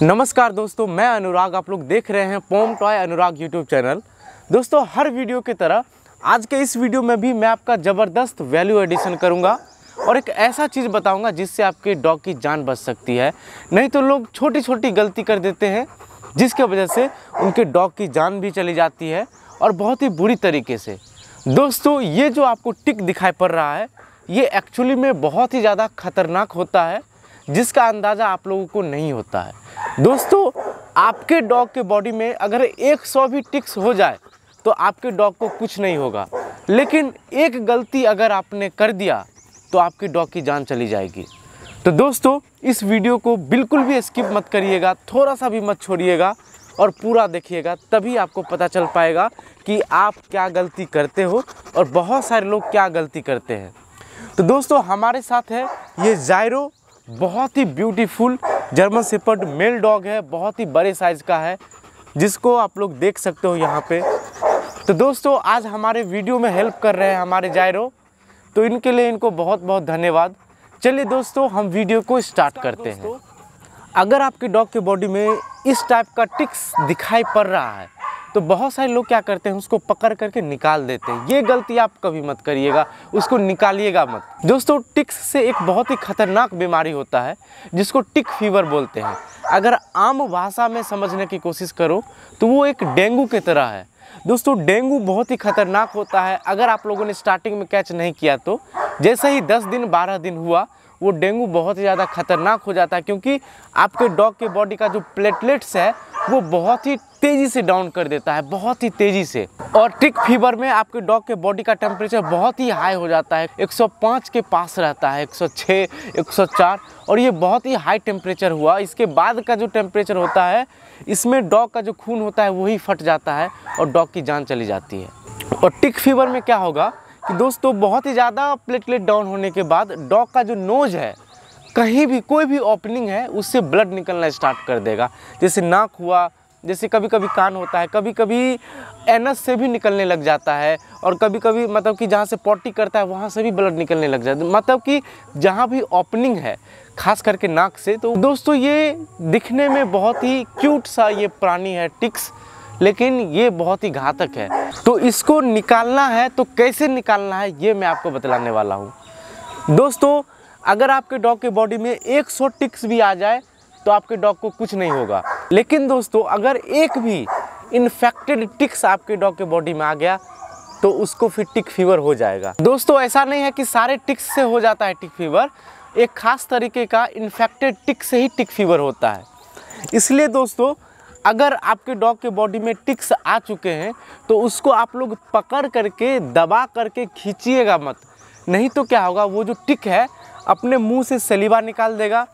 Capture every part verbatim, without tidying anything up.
नमस्कार दोस्तों, मैं अनुराग। आप लोग देख रहे हैं Pom Toy Anurag YouTube channel. दोस्तों, हर वीडियो की तरह आज के इस वीडियो में भी मैं आपका ज़बरदस्त वैल्यू एडिशन करूंगा और एक ऐसा चीज़ बताऊंगा जिससे आपके डॉग की जान बच सकती है। नहीं तो लोग छोटी छोटी गलती कर देते हैं जिसके वजह से उनके डॉग की जान भी चली जाती है और बहुत ही बुरी तरीके से। दोस्तों, ये जो आपको टिक दिखाई पड़ रहा है ये एक्चुअली में बहुत ही ज़्यादा खतरनाक होता है जिसका अंदाज़ा आप लोगों को नहीं होता है। दोस्तों, आपके डॉग के बॉडी में अगर एक सौ भी टिक्स हो जाए तो आपके डॉग को कुछ नहीं होगा, लेकिन एक गलती अगर आपने कर दिया तो आपके डॉग की जान चली जाएगी। तो दोस्तों, इस वीडियो को बिल्कुल भी स्किप मत करिएगा, थोड़ा सा भी मत छोड़िएगा और पूरा देखिएगा, तभी आपको पता चल पाएगा कि आप क्या गलती करते हो और बहुत सारे लोग क्या गलती करते हैं। तो दोस्तों, हमारे साथ है ये जायरो, बहुत ही beautiful German shepherd male dog है, बहुत ही बड़े साइज़ का है जिसको आप लोग देख सकते हो यहाँ पे। तो दोस्तों, आज हमारे वीडियो में हेल्प कर रहे हैं हमारे जायरो, तो इनके लिए इनको बहुत बहुत धन्यवाद। चलिए दोस्तों, हम वीडियो को स्टार्ट करते हैं। अगर आपके डॉग के बॉडी में इस टाइप का टिक्स दिखाई पड़ रहा है तो बहुत सारे लोग क्या करते हैं, उसको पकड़ करके निकाल देते हैं। ये गलती आप कभी मत करिएगा, उसको निकालिएगा मत। दोस्तों, टिक्स से एक बहुत ही खतरनाक बीमारी होता है जिसको टिक फीवर बोलते हैं। अगर आम भाषा में समझने की कोशिश करो तो वो एक डेंगू की तरह है। दोस्तों, डेंगू बहुत ही खतरनाक होता है। अगर आप लोगों ने स्टार्टिंग में कैच नहीं किया तो जैसे ही दस दिन बारह दिन हुआ वो डेंगू बहुत ही ज़्यादा खतरनाक हो जाता है, क्योंकि आपके डॉग के बॉडी का जो प्लेटलेट्स है वो बहुत ही तेज़ी से डाउन कर देता है, बहुत ही तेज़ी से। और टिक फीवर में आपके डॉग के बॉडी का टेम्परेचर बहुत ही हाई हो जाता है, एक सौ पाँच के पास रहता है, एक सौ छह, एक सौ चार, और ये बहुत ही हाई टेम्परेचर हुआ। इसके बाद का जो टेम्परेचर होता है इसमें डॉग का जो खून होता है वही फट जाता है और डॉग की जान चली जाती है। और टिक फीवर में क्या होगा कि दोस्तों, बहुत ही ज़्यादा प्लेटलेट डाउन होने के बाद डॉग का जो नोज़ है, कहीं भी कोई भी ओपनिंग है उससे ब्लड निकलना स्टार्ट कर देगा। जैसे नाक हुआ, जैसे कभी कभी कान होता है, कभी कभी एनस से भी निकलने लग जाता है, और कभी कभी मतलब कि जहाँ से पॉटी करता है वहाँ से भी ब्लड निकलने लग जाता है। मतलब कि जहाँ भी ओपनिंग है, खास करके नाक से। तो दोस्तों, ये दिखने में बहुत ही क्यूट सा ये प्राणी है टिक्स, लेकिन ये बहुत ही घातक है। तो इसको निकालना है तो कैसे निकालना है ये मैं आपको बतलाने वाला हूँ। दोस्तों, अगर आपके डॉग के बॉडी में एक सौ टिक्स भी आ जाए तो आपके डॉग को कुछ नहीं होगा, लेकिन दोस्तों अगर एक भी इन्फेक्टेड टिक्स आपके डॉग के बॉडी में आ गया तो उसको फिर टिक फीवर हो जाएगा। दोस्तों, ऐसा नहीं है कि सारे टिक्स से हो जाता है टिक फीवर, एक खास तरीके का इन्फेक्टेड टिक से ही टिक फीवर होता है। इसलिए दोस्तों, अगर आपके डॉग के बॉडी में टिक्स आ चुके हैं तो उसको आप लोग पकड़ करके दबा करके खींचिएगा मत, नहीं तो क्या होगा, वो जो टिक है अपने मुंह से सलीवा निकाल देगा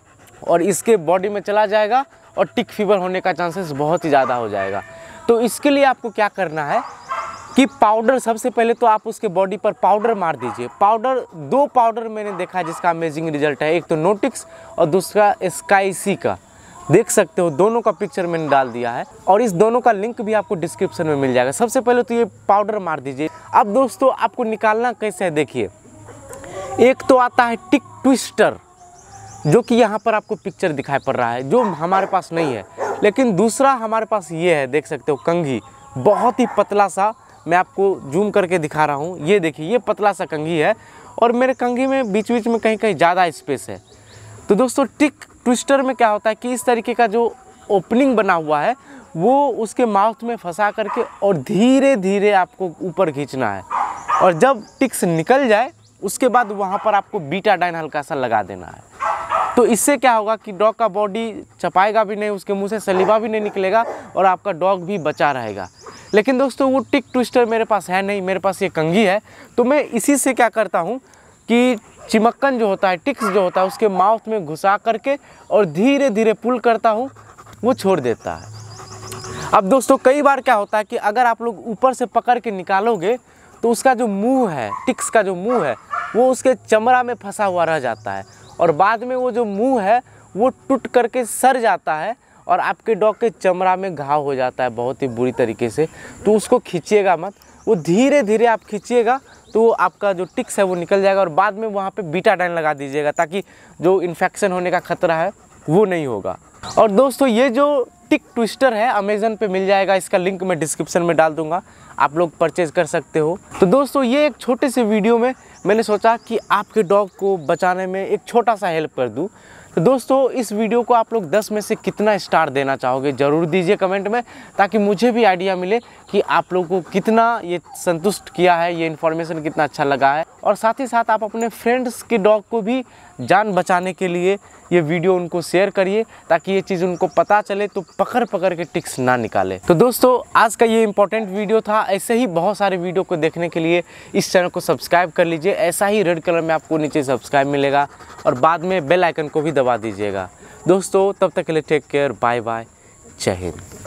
और इसके बॉडी में चला जाएगा और टिक फीवर होने का चांसेस बहुत ही ज़्यादा हो जाएगा। तो इसके लिए आपको क्या करना है कि पाउडर, सबसे पहले तो आप उसके बॉडी पर पाउडर मार दीजिए। पाउडर, दो पाउडर मैंने देखा है जिसका अमेजिंग रिजल्ट है, एक तो नोटिक्स और दूसरा स्काईसी का। देख सकते हो, दोनों का पिक्चर मैंने डाल दिया है और इस दोनों का लिंक भी आपको डिस्क्रिप्शन में मिल जाएगा। सबसे पहले तो ये पाउडर मार दीजिए। अब दोस्तों, आपको निकालना कैसे है देखिए। एक तो आता है टिक ट्विस्टर, जो कि यहाँ पर आपको पिक्चर दिखाई पड़ रहा है, जो हमारे पास नहीं है। लेकिन दूसरा हमारे पास ये है, देख सकते हो, कंघी, बहुत ही पतला सा। मैं आपको जूम करके दिखा रहा हूँ, ये देखिए, ये पतला सा कंघी है और मेरे कंघी में बीच बीच में कहीं कहीं ज़्यादा स्पेस है। तो दोस्तों, टिक ट्विस्टर में क्या होता है कि इस तरीके का जो ओपनिंग बना हुआ है वो उसके माउथ में फंसा करके और धीरे धीरे आपको ऊपर खींचना है, और जब टिक्स निकल जाए उसके बाद वहाँ पर आपको बीटाडाइन हल्का सा लगा देना है। तो इससे क्या होगा कि डॉग का बॉडी चपाएगा भी नहीं, उसके मुंह से सलीवा भी नहीं निकलेगा और आपका डॉग भी बचा रहेगा। लेकिन दोस्तों, वो टिक ट्विस्टर मेरे पास है नहीं, मेरे पास ये कंघी है। तो मैं इसी से क्या करता हूँ कि चिमक्कन जो होता है, टिक्स जो होता है, उसके माउथ में घुसा करके और धीरे धीरे पुल करता हूँ, वो छोड़ देता है। अब दोस्तों, कई बार क्या होता है कि अगर आप लोग ऊपर से पकड़ के निकालोगे तो उसका जो मुंह है, टिक्स का जो मुंह है, वो उसके चमड़ा में फंसा हुआ रह जाता है और बाद में वो जो मुंह है वो टूट करके सड़ जाता है और आपके डॉग के चमड़ा में घाव हो जाता है बहुत ही बुरी तरीके से। तो उसको खींचिएगा मत, वो धीरे धीरे आप खींचिएगा तो आपका जो टिक्स है वो निकल जाएगा और बाद में वहाँ पे बीटाडाइन लगा दीजिएगा ताकि जो इन्फेक्शन होने का खतरा है वो नहीं होगा। और दोस्तों ये जो टिक ट्विस्टर है अमेज़न पे मिल जाएगा, इसका लिंक मैं डिस्क्रिप्शन में डाल दूंगा, आप लोग परचेज कर सकते हो। तो दोस्तों ये एक छोटे से वीडियो में मैंने सोचा कि आपके डॉग को बचाने में एक छोटा सा हेल्प कर दूं। तो दोस्तों इस वीडियो को आप लोग दस में से कितना स्टार देना चाहोगे ज़रूर दीजिए कमेंट में, ताकि मुझे भी आइडिया मिले कि आप लोगों को कितना ये संतुष्ट किया है, ये इन्फॉर्मेशन कितना अच्छा लगा है। और साथ ही साथ आप अपने फ्रेंड्स के डॉग को भी जान बचाने के लिए ये वीडियो उनको शेयर करिए, ताकि ये चीज़ उनको पता चले तो पकड़ पकड़ के टिक्स ना निकाले। तो दोस्तों आज का ये इंपॉर्टेंट वीडियो था। ऐसे ही बहुत सारे वीडियो को देखने के लिए इस चैनल को सब्सक्राइब कर लीजिए। ऐसा ही रेड कलर में आपको नीचे सब्सक्राइब मिलेगा और बाद में बेल आइकन को भी दबा दीजिएगा। दोस्तों तब तक के लिए टेक केयर, बाय बाय, जय हिंद।